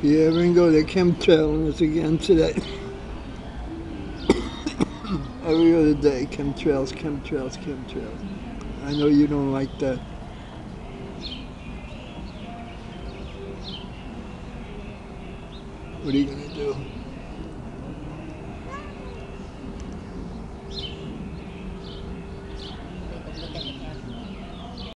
Yeah, Ringo, they're chemtrailing us again today. Every other day, chemtrails, chemtrails, chemtrails. I know you don't like that. What are you gonna do?